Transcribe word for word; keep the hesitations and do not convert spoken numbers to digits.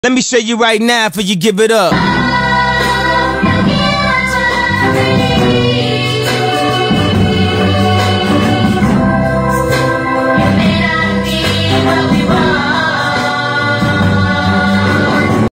Let me show you right now before you give it up. We